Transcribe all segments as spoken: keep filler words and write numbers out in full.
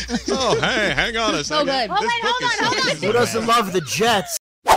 Oh, hey, hang on a second. So good. This Oh, wait, book hold is on, hold so on. good. Who doesn't love the Jets?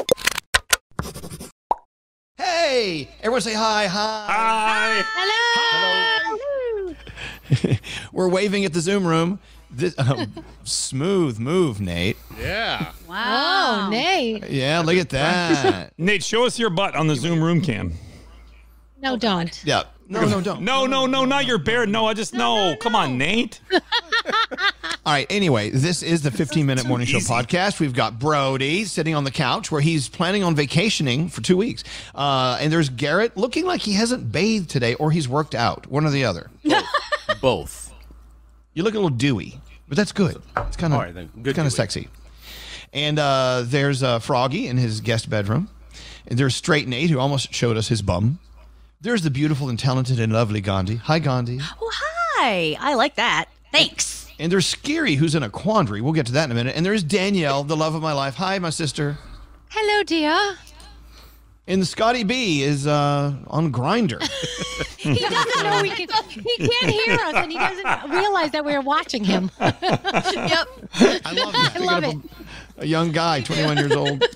Hey, everyone say hi, hi. Hi. Hello. We're waving at the Zoom room. This, uh, smooth move, Nate. Yeah. Wow. Oh, Nate. Yeah, look at that. Nate, show us your butt on the Zoom room cam. No, don't. Yeah. No, no, don't. No, no, no, not your bear. No, I just no. no. Come on, Nate. All right. Anyway, this is the fifteen minute Morning Show podcast. We've got Brody sitting on the couch where he's planning on vacationing for two weeks. Uh, and there's Garrett looking like he hasn't bathed today or he's worked out. One or the other. Both. Both. You look a little dewy, but that's good. It's kind of All right, then. Good kind of dewy. sexy. And uh, there's uh, Froggy in his guest bedroom. And there's Straight Nate, who almost showed us his bum. There's the beautiful and talented and lovely Gandhi. Hi, Gandhi. Oh, hi. I like that. Thanks. And there's Scary, who's in a quandary. We'll get to that in a minute. And there's Danielle, the love of my life. Hi, my sister. Hello, dear. And Scotty B is uh, on Grinder. He doesn't know we can. He can't hear us, and he doesn't realize that we're watching him. Yep. I love that. I love it. A young guy, twenty-one years old.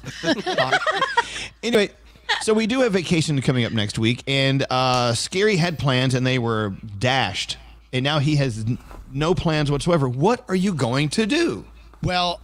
Anyway, so we do have vacation coming up next week, and uh, Scary had plans, and they were dashed. And now he has n- no plans whatsoever. What are you going to do? Well,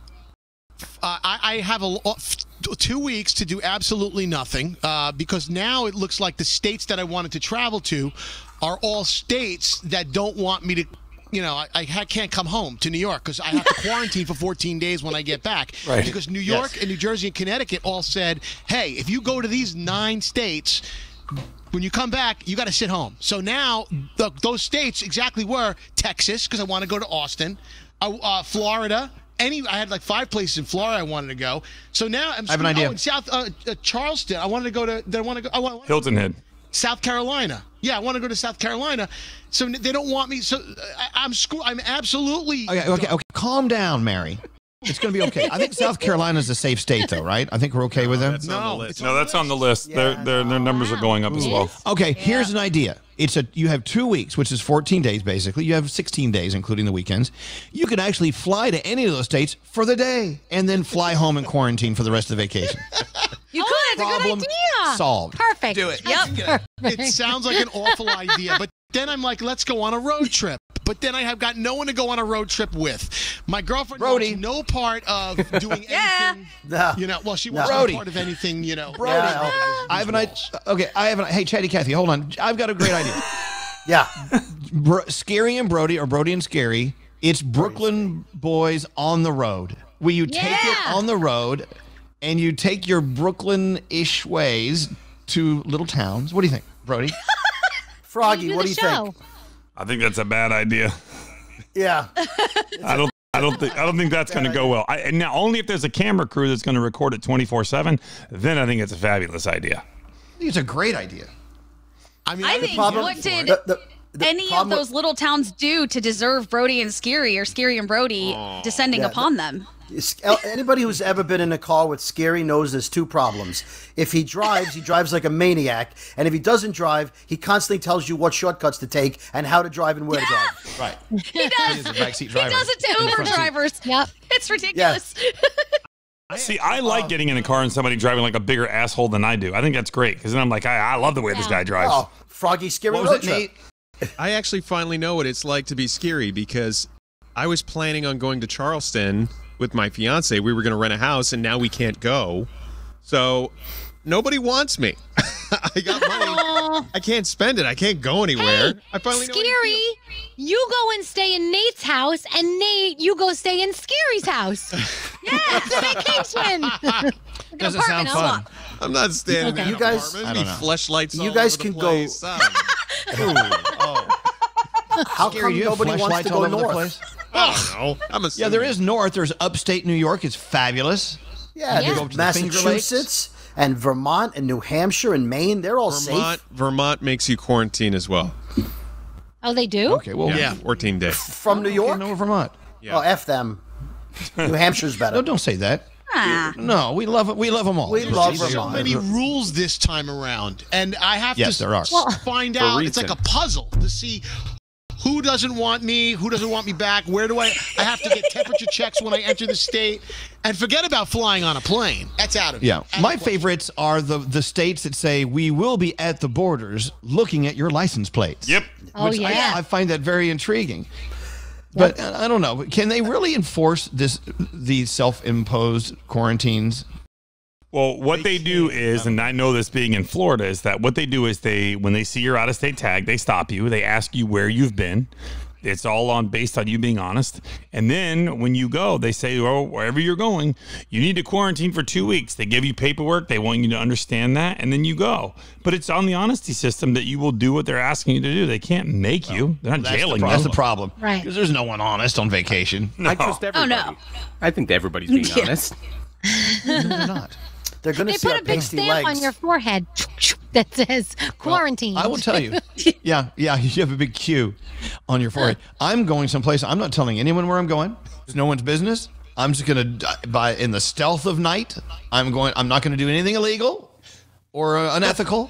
uh, I, I have a lo- two weeks to do absolutely nothing uh, because now it looks like the states that I wanted to travel to are all states that don't want me to. You know, I, I ha- can't come home to New York because I have to quarantine for fourteen days when I get back. Right. Because New York Yes. and New Jersey and Connecticut all said, hey, if you go to these nine states, when you come back, you got to sit home. So now the, those states exactly were Texas, because I want to go to Austin, uh, uh, Florida. Any, I had like five places in Florida I wanted to go. So now I'm I have an idea. Oh, in South uh, uh, Charleston. I wanted to go to. Then I want to go. I want, Hilton Head. South Carolina. Yeah, I want to go to South Carolina. So they don't want me. So I, I'm screw. I'm absolutely. Okay, okay, okay. Calm down, Mary. It's going to be okay. I think South Carolina's a safe state, though, right? I think we're okay with them. That's on the No, list. it's No, that's on the list. Their their their numbers are going up as well. Okay, here's an idea. It's a you have two weeks, which is fourteen days basically. You have sixteen days, including the weekends. You could actually fly to any of those states for the day and then fly home and quarantine for the rest of the vacation. You Oh, could. that's a good Problem idea. solved. Perfect. Do it. Yep. It sounds like an awful idea, but then I'm like, let's go on a road trip. But then I have got no one to go on a road trip with. My girlfriend Brody. wants no part of doing Yeah. anything. No. You know, well, she No. wants Brody. no part of anything. You know, Brody, Yeah, I have an idea. Okay, I have an Hey, Chatty Cathy, hold on. I've got a great idea. Yeah. Bro, Scary and Brody, or Brody and Scary, it's Brooklyn Boys on the road. Will you take it Yeah. on the road and you take your Brooklyn-ish ways to little towns? What do you think, Brody? Froggy, do what the do you show. think? I think that's a bad idea. Yeah. I don't. I don't think. I don't think that's going to go well. I, and now, only if there's a camera crew that's going to record it twenty-four seven, then I think it's a fabulous idea. I think it's a great idea. I mean, I I think problem- what did The- the- the any of problem with- those little towns do to deserve Brody and Scary or Scary and Brody descending Yeah, upon them? It's- Anybody who's ever been in a car with Scary knows there's two problems. If he drives, he drives like a maniac, and if he doesn't drive, he constantly tells you what shortcuts to take and how to drive and where to drive. Right. He does. He's a backseat He driver. does it to In the Uber front seat. drivers. Yep. It's ridiculous. See, I like getting in a car and somebody driving like a bigger asshole than I do. I think that's great because then I'm like, I, I love the way this guy drives. Oh, Froggy, Scary What was road it, trip. Nate? I actually finally know what it's like to be Scary because I was planning on going to Charleston with my fiance. We were going to rent a house, and now we can't go. So nobody wants me. I got money. I can't spend it. I can't go anywhere. Hey, I finally know what it Scary, feels. you go and stay in Nate's house, and Nate, you go stay in Scary's house. Yeah, it's a vacation. Doesn't sound fun. I'm not standing Okay. in You an guys- apartment. I Be don't know. fleshlights You all guys over can the go- place. I don't know. How Scary, come do you have nobody wants flashlights to all go over the north? place? I don't know. I'm Yeah, assuming. there is north. There's upstate New York. It's fabulous. Yeah, Yeah. there's Go to the Finger Massachusetts and Vermont and New Hampshire and Maine. They're all Vermont. safe Vermont makes you quarantine as well. Oh, they do? Okay, well, Yeah. fourteen days. from New okay, York. no, Vermont. Yeah. Oh, F them. New Hampshire's better. No, don't say that. Ah. No, we love it. We love them all. We love There's so Vermont. many rules this time around, and I have Yes, to there are. s- find out. It's like reason. a puzzle to see who doesn't want me, who doesn't want me back, where do I, I have to get temperature checks when I enter the state, and forget about flying on a plane. That's out of it. Yeah, Out of my the question. favorites are the the states that say we will be at the borders looking at your license plates. Yep. Oh, Which yeah. I, I find that very intriguing. But uh, I don't know. Can they really enforce this? These self-imposed quarantines? Well, what they do is, and I know this being in Florida, is that what they do is they, when they see your out-of-state tag, they stop you. They ask you where you've been. It's all on based on you being honest. And then when you go, they say, oh, wherever you're going, you need to quarantine for two weeks. They give you paperwork. They want you to understand that. And then you go. But it's on the honesty system that you will do what they're asking you to do. They can't make you. They're not That's the, jailing pro- you. that's the problem. Right. Because there's no one honest on vacation. I trust everybody. Oh, no. I think everybody's being Yeah. honest. No, they're not. They're going to They see put our a big pasty stamp legs. on your forehead that says quarantine. I will tell you. Yeah, yeah, you have a big Q on your forehead. I'm going someplace. I'm not telling anyone where I'm going. It's no one's business. I'm just going to, by in the stealth of night, I'm going, I'm not going to do anything illegal or uh, unethical.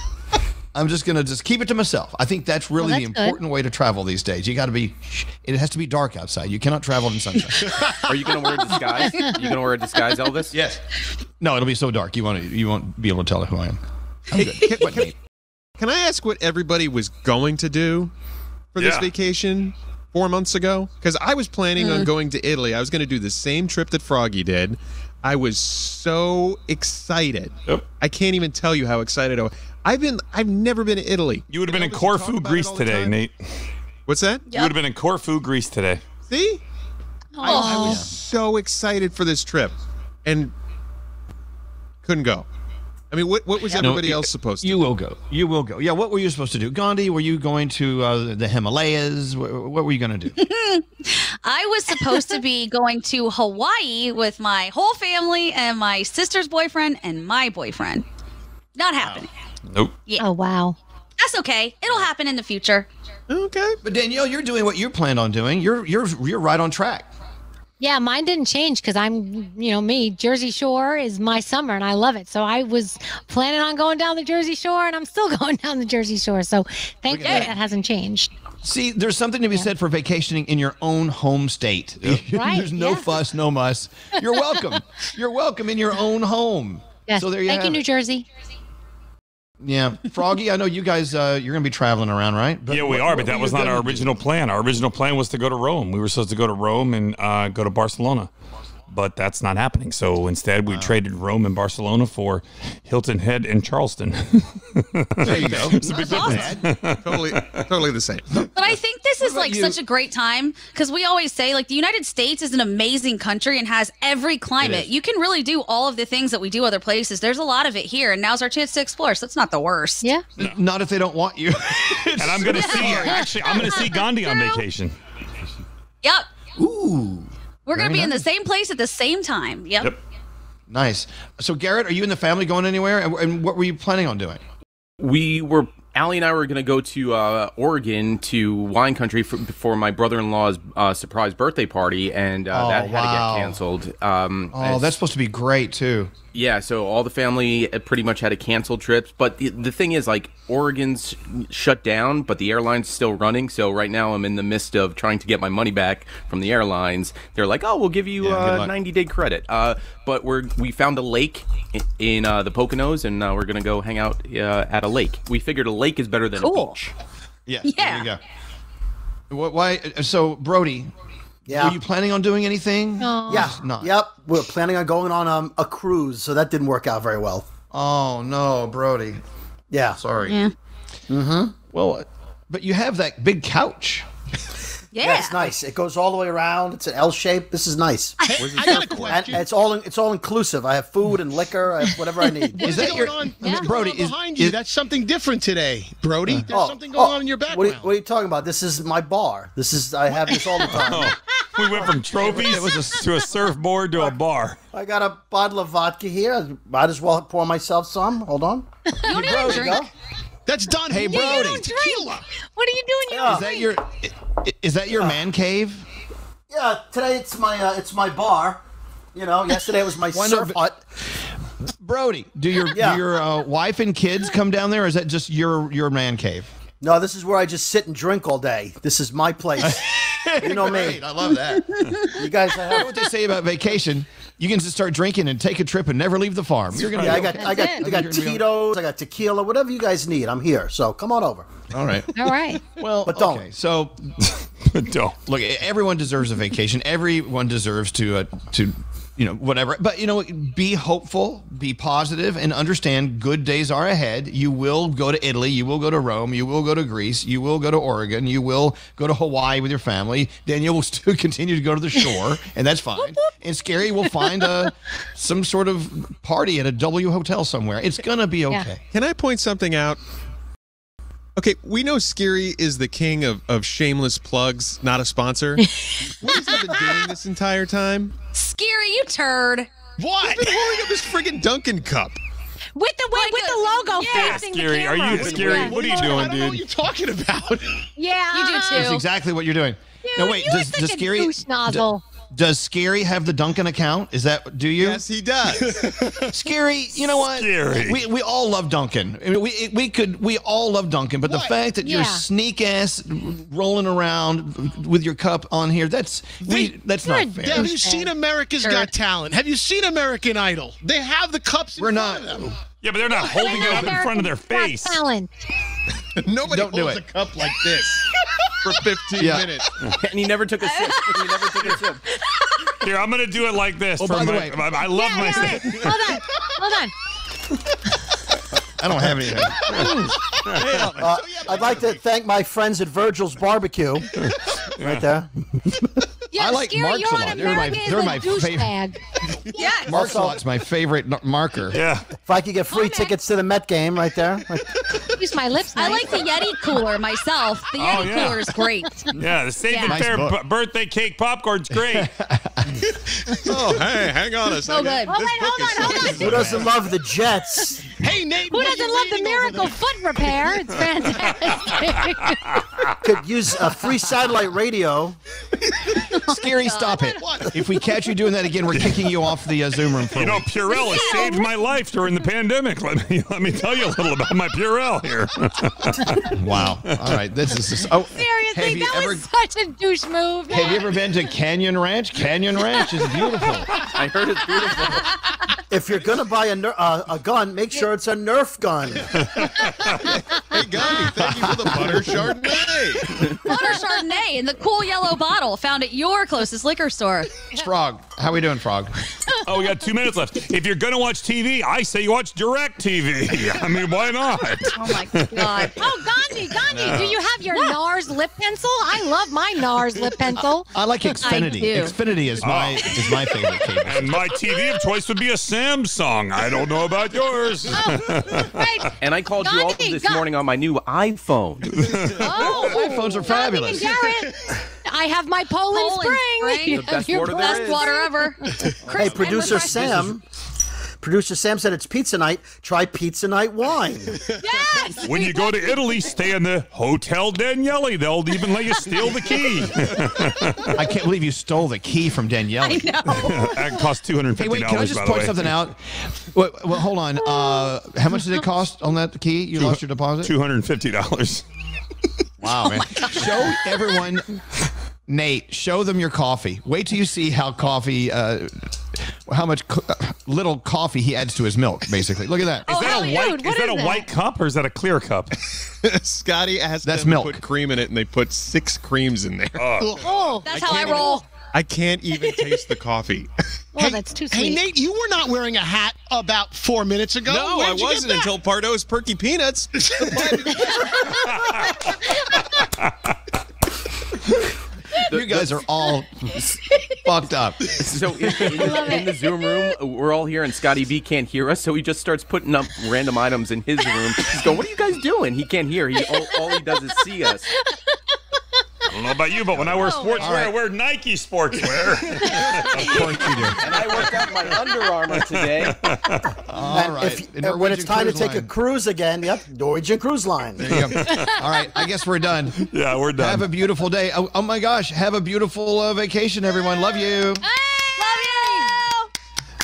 I'm just going to just keep it to myself. I think that's really Well, the that's good. important way to travel these days. You got to be, it has to be dark outside. You cannot travel in sunshine. Are you going to wear a disguise? You going to wear a disguise, Elvis? Yes. No, it'll be so dark. You won't, you won't be able to tell who I am. Can, can- can I ask what everybody was going to do for this Yeah. vacation four months ago? Because I was planning on going to Italy. I was going to do the same trip that Froggy did. I was so excited. Yep. I can't even tell you how excited I was. I've been. I've never been to Italy. You would have been in Elvis, you talk Corfu, about it Greece all the today, time. Nate. What's that? You would have been in Corfu, Greece today. See? I, I Oh. was so excited for this trip, and couldn't go. I mean, what what was everybody No, else supposed to? You will go. You will go. Yeah, what were you supposed to do? Gandhi, were you going to uh, the Himalayas? What, what were you going to do? I was supposed to be going to Hawaii with my whole family and my sister's boyfriend and my boyfriend. Not happening. Nope. Oh, wow. That's okay. It'll happen in the future. Okay. But Danielle, you're doing what you planned on doing. You're you're you're right on track. Yeah, mine didn't change because I'm, you know, me. Jersey Shore is my summer and I love it. So I was planning on going down the Jersey Shore and I'm still going down the Jersey Shore. So thank Look you at that. that. hasn't changed. See, there's something to be said for vacationing in your own home state. Right, There's no yeah. fuss, no muss. You're welcome. You're welcome in your own home. Yes. So there you thank have you, New it. Jersey. Yeah, Froggy, I know you guys. Uh, you're going to be traveling around, right? But Yeah, we what- are, what but were that you was not gonna our do? original plan. Our original plan was to go to Rome. We were supposed to go to Rome and uh, go to Barcelona, but that's not happening. So instead, we traded Rome and Barcelona for Hilton Head and Charleston. There you go. It's a big difference. Totally, totally the same. But I think this is about like you? such a great time because we always say like the United States is an amazing country and has every climate. You can really do all of the things that we do other places. There's a lot of it here, and now's our chance to explore. So it's not the worst. Yeah. Not if they don't want you. And I'm going to see, actually, I'm going to see Gandhi on vacation. Yep. Ooh, We're going Very to be in the nice. same place at the same time. Yep. Yep. nice. So, Garrett, are you and the family going anywhere? And, and what were you planning on doing? We were, Allie and I were going to go to uh, Oregon to wine country for, for my brother-in-law's uh, surprise birthday party, and uh, Oh, that had wow. to get canceled. Um, Oh, as- that's supposed to be great too. Yeah, so all the family uh, pretty much had to cancel trips. But the, the thing is, like, Oregon's shut down, but the airline's still running. So right now I'm in the midst of trying to get my money back from the airlines. They're like, oh, we'll give you Yeah, good uh, luck. ninety-day credit. Uh, but we're we found a lake in, in uh, the Poconos, and uh, we're going to go hang out uh, at a lake. We figured a lake is better than Cool. a beach. Yeah. Yeah. There you go. What, why? So, Brody, Yeah. were you planning on doing anything? Oh. Yeah. not. Yep. We're planning on going on um, a cruise, so that didn't work out very well. Oh no, Brody. Yeah. Sorry. Yeah. Well, but you have that big couch. Yeah. Yeah, it's nice. It goes all the way around. It's an L shape. This is nice. I got a And question. it's all it's all inclusive. I have food and liquor. I have whatever I need. What's that going your- on, Yeah. what's Brody, going on is- behind is- you? That's something different today, Brody. There's Oh, something going oh, on in your What are, background. you, what are you talking about? This is my bar. This is I have this all the time. Oh, we went from trophies to a surfboard to a bar. I got a bottle of vodka here. Might as well pour myself some. Hold on. You don't even There you drink. go. That's done. Hey, Yeah, Brody. you don't tequila. What are you doing? Yeah. Is that your? i- Is that your man cave? Yeah, today it's my uh, it's my bar. You know, yesterday was my Why surf not- hut. Brody, do your Yeah. do your uh, wife and kids come down there, or is that just your your man cave? No, this is where I just sit and drink all day. This is my place. You know me. Great, I love that. You guys I know have. what they say about vacation. You can just start drinking and take a trip and never leave the farm. You're gonna. Yeah, I be got, okay. I got, That's I got it. You're gonna be Tito's, I got tequila, whatever you guys need. I'm here, so come on over. All right. All right. Well, But don't. Okay, so Don't. look, everyone deserves a vacation. Everyone deserves to uh, to you know whatever. But you know, be hopeful, be positive, and understand good days are ahead. You will go to Italy. You will go to Rome. You will go to Greece. You will go to Oregon. You will go to Hawaii with your family. Daniel will still continue to go to the shore, and that's fine. And Scary will find a some sort of party at a W hotel somewhere. It's gonna be okay. Yeah. Can I point something out? Okay, we know Scary is the king of, of shameless plugs, not a sponsor. What has he been doing this entire time? Scary, you turd. What? He's been holding up his friggin' Dunkin' cup. With the wait, with the logo Yeah. facing Scary, the are camera. you scary? Yeah. What are you I doing, don't know what dude? you're talking about. Yeah, You do uh-huh. too. That's exactly what you're doing. Dude, no, wait. you Does, look does like a Scary douche nozzle. Does Scary have the Duncan account? Is that do you? Yes, he does. Scary, you know what? Scary. We we all love Duncan. I mean, we we could we all love Duncan, but the What? fact that you're Yeah. sneak ass rolling around with your cup on here, that's we that's You're not a fair. Have you douchebag. seen America's Sure. Got Talent? Have you seen American Idol? They have the cups in We're front not- of them. Yeah, but they're not holding it up in front of their America's face. Got Talent. Nobody Don't do holds it. a cup like this for fifteen Yeah. minutes. And he never took a sip. He never took a sip. Here, I'm gonna do it like this. Oh, for by the my, way- I, I love Yeah, my. yeah, right. Hold on. Hold on. I don't have anything. Uh, I'd like to thank my friends at Virgil's Barbecue. Right there. Yeah, I like Scary, Marks you're a on lot. They're my- America they're is a my favorite. douchebag. Yes. Mark's Also- Lot's my favorite n- marker. Yeah. If I could get free Okay. tickets to the Met game right there. Like, Use my lips. I nice. like the Yeti cooler myself. The Yeti Oh, yeah. cooler is great. Yeah, the safe Yeah. and Nice fair book. b- birthday cake popcorn's great. Oh, hey, hang on a second. good. Oh, wait, hold on, hold on. who doesn't love the Jets? Hey, Nate. Who what are doesn't you love the reading over miracle there? foot repair? It's fantastic. Could use a free satellite radio. Scary, stop it. If we catch you doing that again, we're kicking you off the uh, Zoom room for a You know, week. Purell has saved my life during the pandemic. Let me let me tell you a little about my Purell here. Wow. All right. This is just. Oh, Seriously, have you that ever was such a douche move. have you ever been to Canyon Ranch? Canyon Ranch is beautiful. I heard it's beautiful. If you're gonna buy a ner- uh, a gun, make sure it's a Nerf gun. Hey, Gandhi, thank you for the butter Chardonnay. Butter Chardonnay in the cool yellow bottle found at your closest liquor store. Frog, how we doing, Frog? Oh, we got two minutes left. If you're gonna watch T V, I say you watch Direct T V. I mean, why not? Oh my god. Oh, Gandhi, Gandhi, do you have your NARS lip pencil? I love my NARS lip pencil. I like Xfinity. do. Xfinity is my is my favorite cable. And my T V of choice would be a Samsung. I don't know about yours. Right. And I called you all Gandhi, this Ga- morning on my new iPhone. Oh, iPhones are Gandhi fabulous. and Garrett, I have my Poland, Poland Spring. Spring. You The have best your water there Poland Best is. water ever. Hey, producer Sam. Producer Sam said it's pizza night. Try pizza night wine. Yes. When you go to Italy, stay in the Hotel Daniele. They'll even let you steal the key. I can't believe you stole the key from Danielle. I know. That cost two hundred Hey, fifty wait, dollars. can I just by the point way. something out? Well, well, hold on. Uh, how much did it cost on that key? You lost your deposit? Two hundred fifty dollars. Wow, man. Show everyone, Nate, show them your coffee. Wait till you see how coffee, uh, how much co- uh, little coffee he adds to his milk, basically. Look at that. Is Oh, that a dude, white? what Is that is a that? white cup or is that a clear cup? Scotty asked That's them milk. to put cream in it, and they put six creams in there. Oh, That's how I roll. I can't even taste the coffee. oh, that's too Hey, sweet. Nate, you were not wearing a hat about four minutes ago. No, Where'd I you get wasn't that? until Pardo's Perky Peanuts. You guys are all fucked up. So in, in, in the Zoom room, we're all here, and Scotty B can't hear us, so he just starts putting up random items in his room. He's going, "What are you guys doing?" He can't hear. He all, all he does is see us. I don't know about you, but when I wear sportswear, right. I wear Nike sportswear. Of course you do. And I worked out my Under Armour today. All And right. if, The uh, when it's Norwegian time to Cruise take a Line. cruise again, yep, Norwegian Cruise Line. There you go. All right, I guess we're done. Yeah, we're done. Have a beautiful day. Oh, oh my gosh, have a beautiful uh, vacation, everyone. Love you. Ah!